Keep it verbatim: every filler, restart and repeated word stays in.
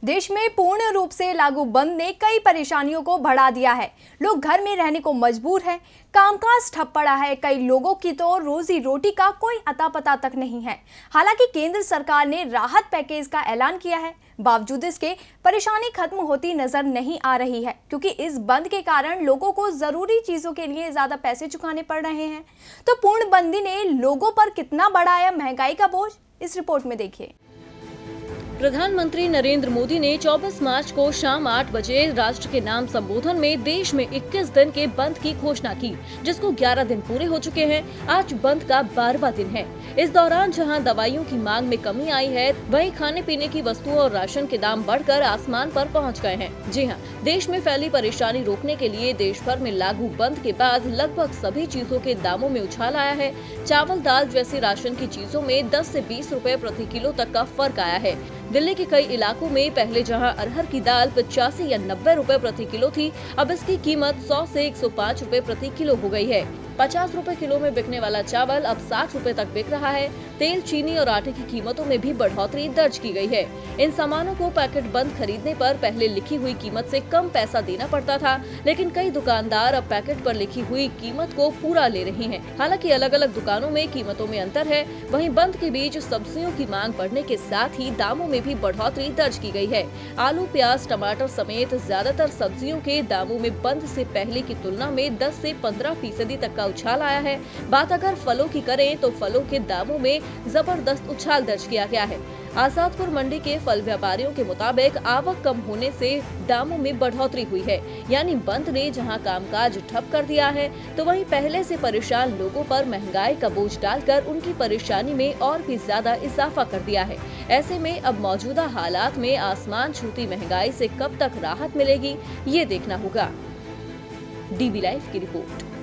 देश में पूर्ण रूप से लागू बंद ने कई परेशानियों को बढ़ा दिया है। लोग घर में रहने को मजबूर हैं, कामकाज ठप पड़ा है, कई लोगों की तो रोजी रोटी का कोई अता पता तक नहीं है। हालांकि केंद्र सरकार ने राहत पैकेज का ऐलान किया है, बावजूद इसके परेशानी खत्म होती नजर नहीं आ रही है, क्योंकि इस बंद के कारण लोगों को जरूरी चीजों के लिए ज्यादा पैसे चुकाने पड़ रहे हैं। तो पूर्णबंदी ने लोगों पर कितना बढ़ाया महंगाई का बोझ, इस रिपोर्ट में देखिए। प्रधानमंत्री नरेंद्र मोदी ने चौबीस मार्च को शाम आठ बजे राष्ट्र के नाम संबोधन में देश में इक्कीस दिन के बंद की घोषणा की, जिसको ग्यारह दिन पूरे हो चुके हैं। आज बंद का बारहवां दिन है। इस दौरान जहां दवाइयों की मांग में कमी आई है, वहीं खाने पीने की वस्तुओं और राशन के दाम बढ़कर आसमान पर पहुंच गए हैं। जी हाँ, देश में फैली परेशानी रोकने के लिए देश भर में लागू बंद के बाद लगभग सभी चीजों के दामों में उछाल आया है। चावल दाल जैसी राशन की चीजों में दस से बीस रुपए प्रति किलो तक का फर्क आया है। दिल्ली के कई इलाकों में पहले जहां अरहर की दाल पचासी या नब्बे रुपए प्रति किलो थी, अब इसकी कीमत सौ से एक सौ पाँच रुपए प्रति किलो हो गई है। पचास रुपए किलो में बिकने वाला चावल अब साठ रुपए तक बिक रहा है। तेल, चीनी और आटे की कीमतों में भी बढ़ोतरी दर्ज की गई है। इन सामानों को पैकेट बंद खरीदने पर पहले लिखी हुई कीमत से कम पैसा देना पड़ता था, लेकिन कई दुकानदार अब पैकेट पर लिखी हुई कीमत को पूरा ले रहे हैं। हालांकि अलग अलग दुकानों में कीमतों में अंतर है। वहीं बंद के बीच सब्जियों की मांग बढ़ने के साथ ही दामों में भी बढ़ोतरी दर्ज की गई है। आलू, प्याज, टमाटर समेत ज्यादातर सब्जियों के दामों में बंद से पहले की तुलना में दस से पंद्रह फीसदी तक का उछाल आया है। बात अगर फलों की करें तो फलों के दामों में जबरदस्त उछाल दर्ज किया गया है। आजादपुर मंडी के फल व्यापारियों के मुताबिक आवक कम होने से दामों में बढ़ोतरी हुई है। यानी बंद ने जहां कामकाज ठप कर दिया है, तो वहीं पहले से परेशान लोगों पर महंगाई का बोझ डालकर उनकी परेशानी में और भी ज्यादा इजाफा कर दिया है। ऐसे में अब मौजूदा हालात में आसमान छूती महंगाई से कब तक राहत मिलेगी, ये देखना होगा। डीबी लाइव की रिपोर्ट।